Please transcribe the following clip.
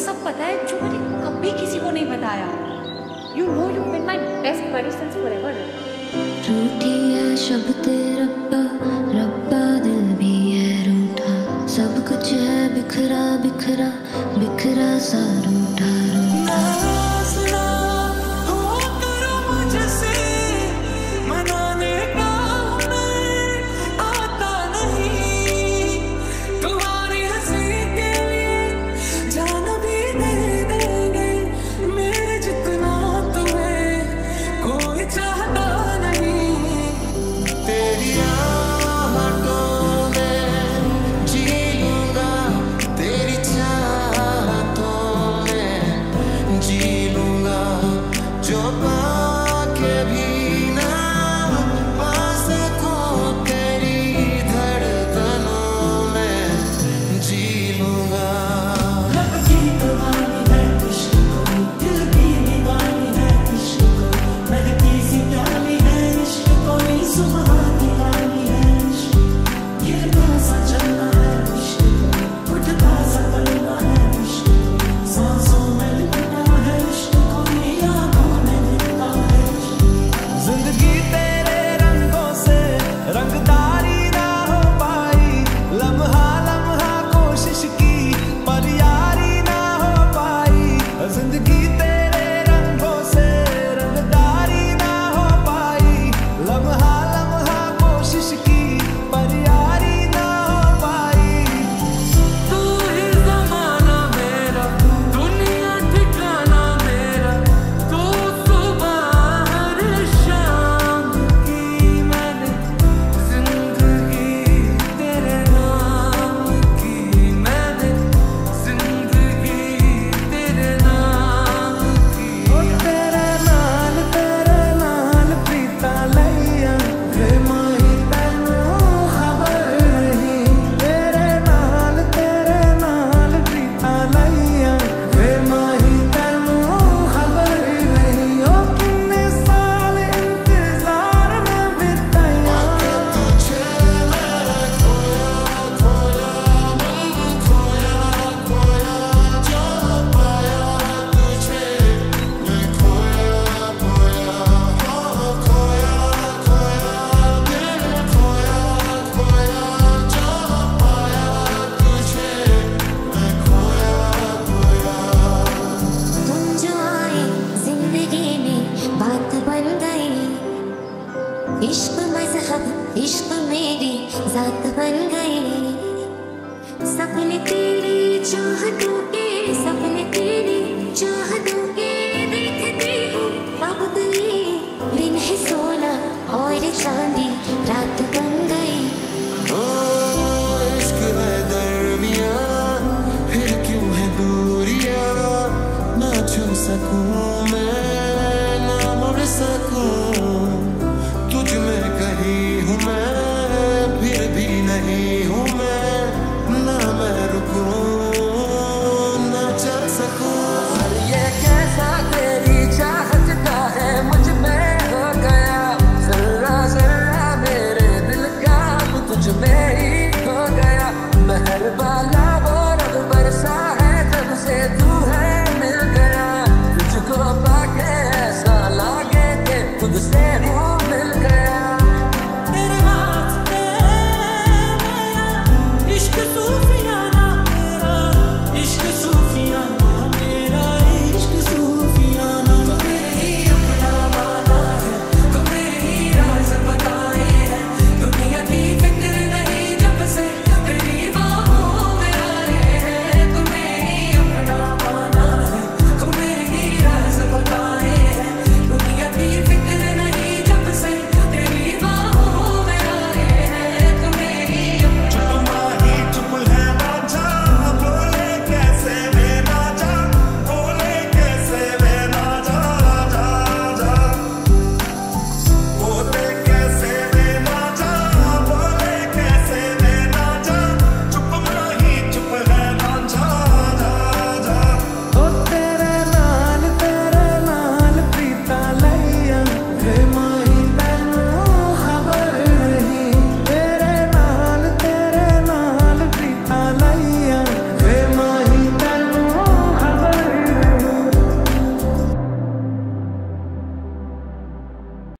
सब पता है जो मैंने कभी किसी को नहीं बताया। You know you've been my best buddy since forever. रूठी है शब्द रब्बा, रब्बा दिल भी है रूठा, सब कुछ है बिखरा बिखरा बिखरा सा रूठा रूठा। इश्क मज़हब इश्क मेरी ज़ात बन गई, सपने तेरी चाहतों के, सपने तेरी चाहतों के देखती हूँ अब गई। दिन है सोना और चांदी रात बन